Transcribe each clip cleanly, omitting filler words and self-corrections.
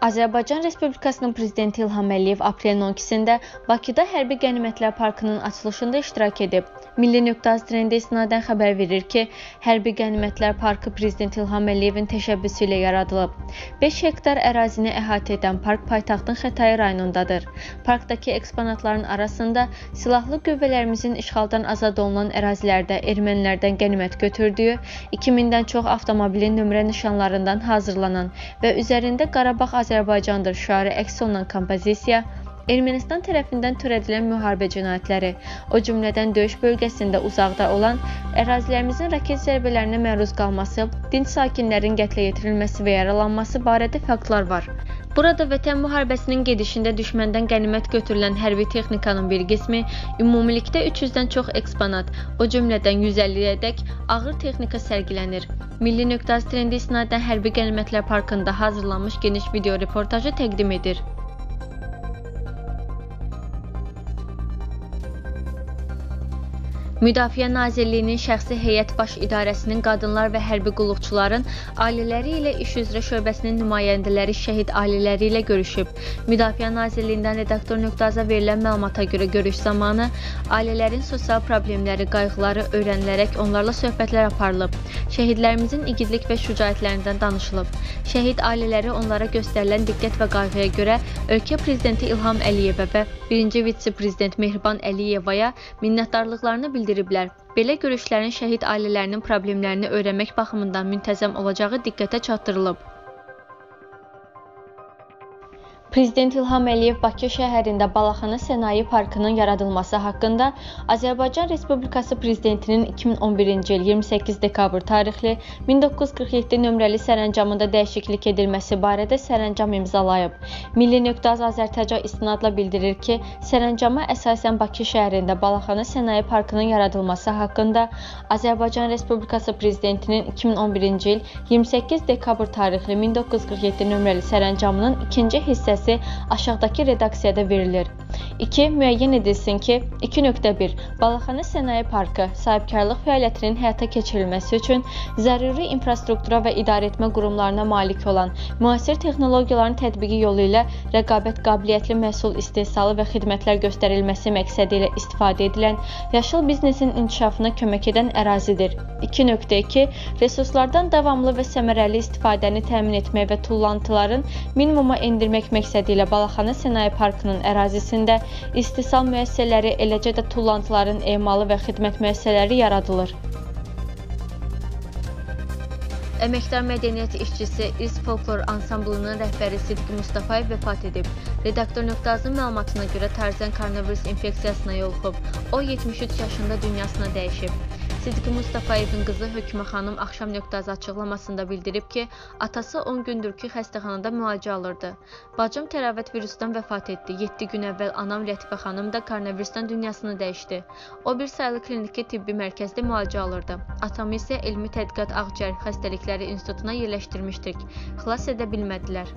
Azərbaycan Respublikasının Prezidenti İlham Əliyev aprelin 12-sində Bakıda Hərbi Qənimətlər Parkının açılışında iştirak edib. Milli.az trendə istinadən xəbər verir ki, Hərbi Qənimətlər Parkı Prezident İlham Əliyevin təşəbbüsü ilə yaradılıb. 5 hektar ərazini əhatə edən park paytaxtın Xətai rayonundadır. Parkdakı eksponatların arasında silahlı qüvvələrimizin işğaldan azad olunan ərazilərdə ermənilərdən qənimət götürdüyü, 2000-dən çox avtomobilin nömrə nişanlarından hazırlanan və üzərində Qarabağ Azərbaycandır şüarı əks olunan kompozisiya, Ermənistan tərəfindən törədilən müharibə cinayətləri, o cümlədən döyüş bölgəsində uzaqda olan ərazilərimizin raket zərbələrinə məruz qalması, dinc sakinlərin qətlə yetirilməsi və yaralanması barədə faktlar var. Burada Vətən müharibəsinin gedişində düşməndən qənimət götürülən hərbi texnikanın bir qismi, ümumilikdə 300-dən çox eksponat, o cümlədən 150-yədək ağır texnika sərgilənir. Milli.az trendi istinadən Hərbi Qənimətlər Parkında hazırlanmış geniş video reportajı təqdim edir. Müdafiə Nazirliyinin Şəxsi Heyət Baş İdarəsinin Qadınlar və Hərbi Qulluqçuların ailələri ilə iş üzrə şöbəsinin nümayəndələri şəhid ailələri ilə görüşüb. Müdafiə Nazirliyindən redaktor.az-a verilən məlumata görə görüş zamanı ailələrin sosial problemləri, qayğıları öyrənilərək onlarla söhbətlər aparılıb. Şəhidlərimizin igidlik və şücaətlərindən danışılıb. Şəhid ailələri onlara göstərilən diqqət və qayğıya görə ölkə prezidenti İlham Əliyevə və 1-ci vitse-prezident Mehriban Əliyevaya minnətdarlıqlarını bildiriblər. Belə görüşlərin şəhid ailələrinin problemlərini öyrənmək baxımından müntəzəm olacağı diqqətə çatdırılıb. Prezident İlham Əliyev Bakı şəhərində Balaxanı Sənaye Parkının yaradılması haqqında Azərbaycan Respublikası Prezidentinin 2011-ci il 28 dekabr tarixli 1947 nömrəli sərəncamında dəyişiklik edilməsi barədə sərəncam imzalayıb. Milli.az Azərtəca istinadla bildirir ki, sərəncama əsasən Bakı şəhərində Balaxanı Sənaye Parkının yaradılması haqqında Azərbaycan Respublikası Prezidentinin 2011-ci il 28 dekabr tarixli 1947 nömrəli sərəncamının ikinci hissəsi aşağıdakı redaksiyada verilir. 2. Müəyyən edilsin ki, 2.1. Balaxanı Sənaye Parkı sahibkarlıq fəaliyyətinin həyata keçirilməsi üçün zəruri infrastruktura və idarəetmə qurumlarına malik olan müasir texnologiyaların tətbiqi yolu ilə rəqabət qabiliyyətli məhsul istehsalı və xidmətlər göstərilməsi məqsədi ilə istifadə edilən yaşıl biznesin inkişafına kömək edən ərazidir. 2.2. Resurslardan davamlı və səmərəli istifadəni təmin etmək və tullantıların minimuma endirmək məqsədi ilə Balaxanı Sənaye Parkının ərazisində istehsal müəssisələri, eləcə də tullantıların emalı və xidmət müəssisələri yaradılır. Əməkdar mədəniyyət işçisi İrs Folklor Ansamblının rəhbəri Sidqi Mustafayev vəfat edib. Redaktor.az-ın məlumatına görə Tarzan koronavirus infeksiyasına yoluxub. O 73 yaşında dünyasına dəyişib. Sidqi Mustafayevin qızı Hökmə xanım Axşam.az açıqlamasında bildirib ki, atası 10 gündür ki, xəstəxanada müalicə alırdı. Bacım təravət virusdan vəfat etdi. 7 gün əvvəl anam Lətifə xanım da koronavirusdan dünyasını dəyişdi. O bir sayılı kliniki tibbi mərkəzdə müalicə alırdı. Atamı isə Elmi Tədqiqat Ağciyər Xəstəlikləri İnstitutuna yerləşdirmişdik. Xilas edə bilmədilər.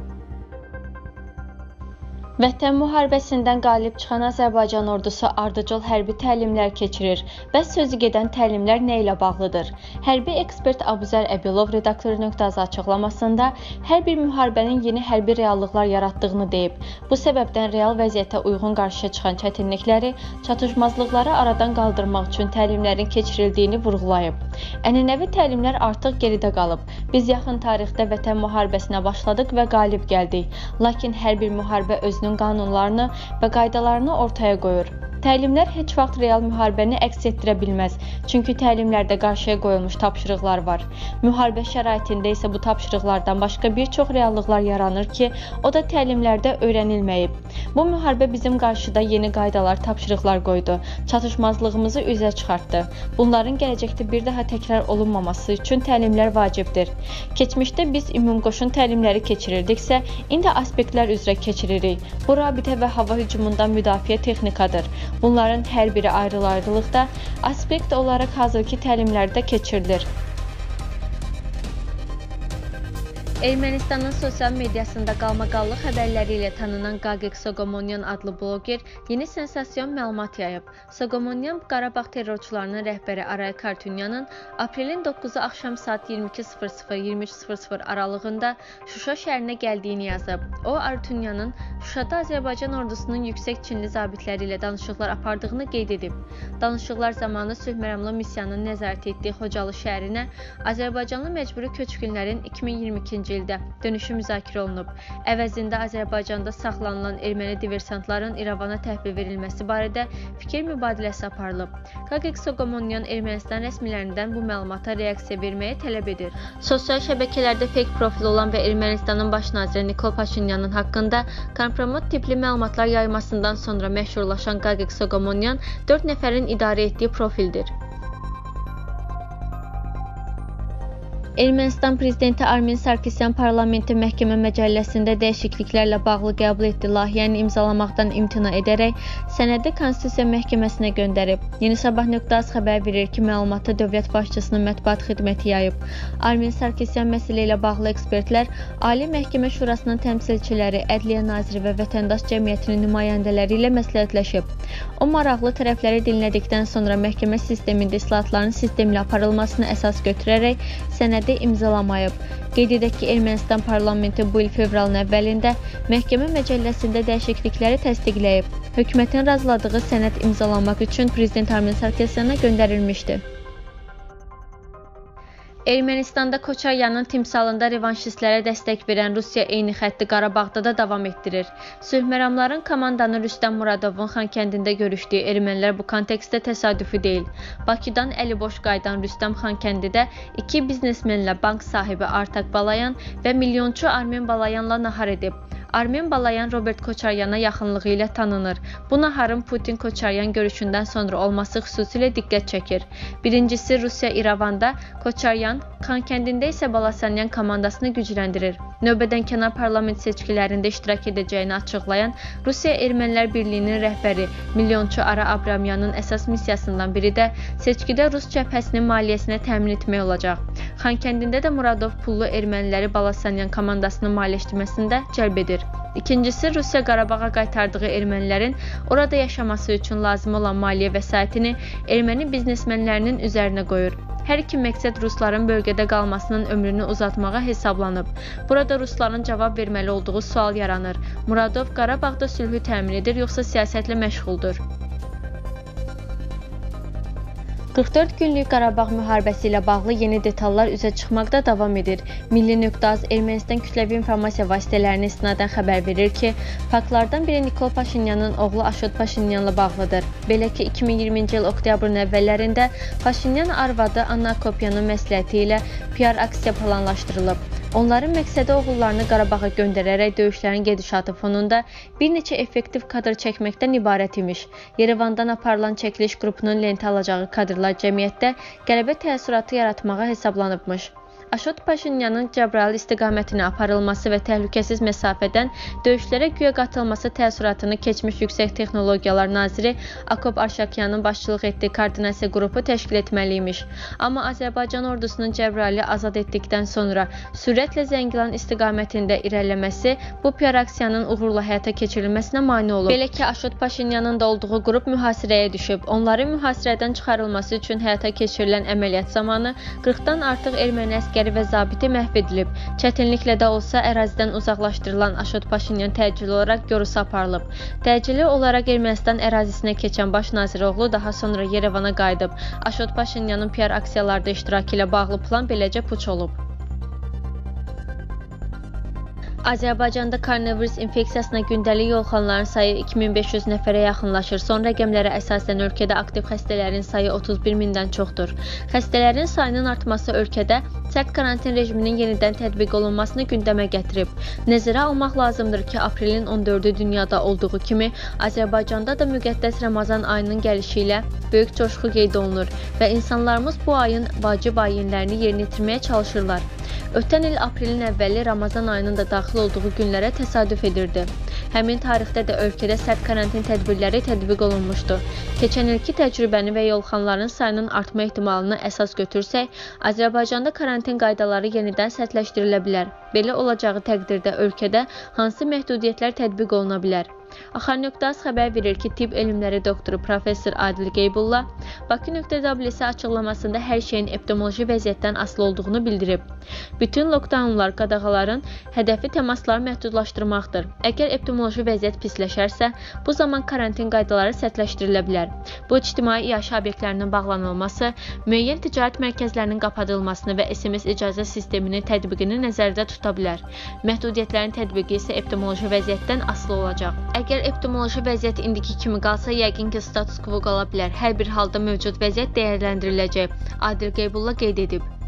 Vətən müharibəsindən qalib çıxan Azərbaycan ordusu ardıcıl hərbi təlimlər keçirir. Bəs sözü gedən təlimlər nə ilə bağlıdır? Hərbi ekspert Abuzər Əbilov redaktor.az açıqlamasında hər bir müharibənin yeni hərbi reallıqlar yaratdığını deyib. Bu səbəbdən real vəziyyətə uyğun qarşıya çıxan çətinlikləri, çatışmazlıqları aradan qaldırmaq üçün təlimlərin keçirildiyini vurğulayıb. Ənənəvi təlimlər artıq geridə qalıb. Biz yaxın tarixdə Vətən müharibəsinə başladıq və qalib gəldik. Lakin hər bir müharibə özünün qanunlarını və qaydalarını ortaya qoyur. Təlimlər heç vaxt real müharibəni əks etdirə bilməz, çünki təlimlərdə qarşıya qoyulmuş tapşırıqlar var. Müharibə şəraitində isə bu tapşırıqlardan başqa bir çox reallıqlar yaranır ki, o da təlimlərdə öyrənilməyib. Bu müharibə bizim qarşıda yeni qaydalar, tapşırıqlar qoydu, çatışmazlığımızı üzə çıxartdı. Bunların gələcəkdə bir daha təkrar olunmaması üçün təlimlər vacibdir. Keçmişdə biz ümumqoşun təlimləri keçirirdiksə, indi aspektlər üzrə keçiririk. Bu rabitə və hava hücumundan müdafiə texnikadır. Bunların hər biri ayrı-ayrılıqda aspekt olaraq hazırki təlimlərdə keçirilir. Ermənistanın sosial mediasında qalmaqallıq xəbərləri ilə tanınan Gagik Sogomonyan adlı bloger yeni sensasiyon məlumat yayıb. Sogomonyan Qarabağ terrorçularının rəhbəri Aray Kartunyanın aprelin 9-u axşam saat 22:00-23:00 aralığında Şuşa şəhərinə gəldiyini yazıb. O, Artunyanın Şuşada Azərbaycan ordusunun yüksək Çinli zabitləri ilə danışıqlar apardığını qeyd edib. Danışıqlar zamanı sülh məramlı missiyanın nəzarət etdiyi Xocalı şəhərinə Azərbaycanlı məcburi köçkünlərin 2022-ci ildə dönüşü müzakirə olunub. Əvəzində Azərbaycanda saxlanılan erməni diversantların İrəvana təhvil verilməsi barədə fikir mübadiləsi aparılıb. Gagik Sogomonyan Ermənistan rəsmilərindən bu məlumata reaksiya verməyə tələb edir. Sosial şəbəkələrdə fake profil olan və Ermənistanın baş naziri Nikol Paşinyanın haqqında kompromit tipli məlumatlar yaymasından sonra məşhurlaşan Gagik Sogomonyan 4 nəfərin idarə etdiyi profildir. Ermənistan prezidenti Armen Sarkisyan parlamenti məhkəmə məcəlləsində dəyişikliklərlə bağlı qəbul etdiyi layihəni imzalamaqdan imtina edərək sənədi Konstitusiya məhkəməsinə göndərib. Yeni Sabah.az xəbər verir ki, məlumatı dövlət başçısının mətbuat xidməti yayıb. Armen Sarkisyan məsələ ilə bağlı ekspertlər, Ali Məhkəmə Şurasının təmsilçiləri, Ədliyyə naziri və vətəndaş cəmiyyətinin nümayəndələri ilə məsləhətləşib. O, maraqlı tərəfləri dinlədikdən sonra məhkəmə sistemində islahatların sistemli aparılmasını əsas götürərək sənədi imzalamayıb. Qeyd edək ki, Ermənistan parlamenti bu il fevralın əvvəlində məhkəmə məcəlləsində dəyişiklikləri təsdiqləyib. Hökumətin razıladığı sənəd imzalamaq üçün Prezident Armen Sarkisyana göndərilmişdi. Ermənistanda Koçaryanın timsalında revanşistlərə dəstək verən Rusiya eyni xətti Qarabağda da davam etdirir. Sülhməramların komandanı Rüstəm Muradovun Xankəndində görüşdüyü ermənilər bu kontekstdə təsadüfi deyil. Bakıdan əli boş qayıdan Rüstəm Xankəndidə iki biznesmenlə bank sahibi Artak Balayan və milyonçu Armen Balayanla nahar edib. Armen Balayan Robert Koçaryana yaxınlığı ilə tanınır. Bu naharın Putin-Koçaryan görüşündən sonra olması xüsusilə diqqət çəkir. Birincisi, Rusiya İrəvanda, Koçaryan, Xankəndində isə Balasanyan komandasını gücləndirir. Növbədənkənar parlament seçkilərində iştirak edəcəyini açıqlayan Rusiya Ermənilər Birliyinin rəhbəri milyonçu Ara Abramyanın əsas missiyasından biri də seçkidə Rus cəbhəsinin maliyyəsinə təmin etmək olacaq. Xankəndində də Muradov pullu erməniləri Balasanyan komandasının maliyyələşdirməsində cəlb edir. İkincisi, Rusiya Qarabağa qaytardığı ermənilərin orada yaşaması üçün lazım olan maliyyə vəsaitini erməni biznesmenlərinin üzərinə qoyur. Hər iki məqsəd Rusların bölgədə qalmasının ömrünü uzatmağa hesablanıb. Burada Rusların cavab verməli olduğu sual yaranır. Muradov Qarabağda sülhü təmin edir, yoxsa siyasətlə məşğuldur? 44 günlük Qarabağ müharibəsi ilə bağlı yeni detallar üzə çıxmaqda davam edir. Milli.az Ermənistan kütləvi informasiya vasitələrinə istinadən xəbər verir ki, faktlardan biri Nikol Paşinyanın oğlu Aşot Paşinyanla bağlıdır. Belə ki, 2020-ci il oktyabrın əvvəllərində Paşinyan arvadı Anna Akopyanın məsləhəti ilə PR aksiya planlaşdırılıb. Onların məqsədi oğullarını Qarabağa göndərərək döyüşlərin gedişatı fonunda bir neçə effektiv kadr çəkməkdən ibarət imiş. Yerevandan aparılan çəkiliş qrupunun lentə alacağı kadrlar cəmiyyətdə qələbə təəssüratı yaratmağa hesablanıbmış. Aşot Paşinyanın Cəbrayıl istiqamətinə aparılması və təhlükəsiz məsafədən döyüşlərə güya qatılması təəssüratını keçmiş Yüksək Texnologiyalar naziri Akop Arşakyanın başçılıq etdiyi koordinasiya qrupu təşkil etməliymiş. Amma Azərbaycan ordusunun Cəbrayılı azad etdikdən sonra sürətlə Zəngilan istiqamətində irəliləməsi bu PR aksiyanın uğurla həyata keçirilməsinə mane olub. Belə ki, Aşot Paşinyanın da olduğu qrup mühasirəyə düşüb. Onların mühasirədən çıxarılması üçün həyata keçirilən əməliyyat zamanı 40-dan artıq erməni əskəri və zabiti məhv edilib. Çətinliklə də olsa ərazidən uzaqlaşdırılan Aşot Paşinyan təcili olaraq görüş aparılıb. Təcili olaraq Ermənistan ərazisinə keçən baş nazir oğlu daha sonra Yerevana qayıdıb. Aşot Paşinyanın PR aksiyalarda iştirakı ilə bağlı plan beləcə puç olub. Azərbaycanda koronavirus infeksiyasına gündəlik yoluxanların sayı 2500 nəfərə yaxınlaşır. Son rəqəmlərə əsasən ölkədə aktiv xəstələrin sayı 31 mindən çoxdur. Xəstələrin sayının artması ölkədə sərt karantin rejiminin yenidən tətbiq olunmasını gündəmə gətirib. Nəzərə almaq lazımdır ki, aprelin 14-ü dünyada olduğu kimi Azərbaycanda da müqəddəs Ramazan ayının gəlişi ilə böyük coşqu qeyd olunur və insanlarımız bu ayın vacib ayinlərini yerinə yetirməyə çalışırlar. Ötən il aprelin əvvəli Ramazan ayının da daxil olduğu günlərə təsadüf edirdi. Həmin tarixdə də ölkədə sərt karantin tədbirləri tətbiq olunmuşdu. Keçən ilki təcrübəni və yolxanların sayının artma ehtimalını əsas götürsək, Azərbaycanda karantin qaydaları yenidən sərtləşdirilə bilər. Belə olacağı təqdirdə ölkədə hansı məhdudiyyətlər tətbiq oluna bilər? Axar.az xəbər verir ki, tibb elmləri doktoru Professor Adil Qeybulla Bakı.WS açıqlamasında hər şeyin epidemioloji vəziyyətdən asılı olduğunu bildirib. Bütün lockdownlar, qadağaların hədəfi təmasları məhdudlaşdırmaqdır. Əgər epidemioloji vəziyyət pisləşərsə, bu zaman karantin qaydaları sərtləşdirilə bilər. Bu, ictimai iaşə obyektlərinin bağlanılması, müəyyən ticarət mərkəzlərinin qapadılmasını və SMS icazə sisteminin tətbiqini nəzərdə tuta bilər. Məhdudiyyətlərin tətbiqi isə epidemioloji vəziyyətdən asılı olacaq. Əgər epidemioloji vəziyyət indiki kimi qalsa, yəqin ki, status quo qala bilər. Hər bir halda mövcud vəziyyət dəyərləndiriləcək. Adil Qeybulla qeyd edib.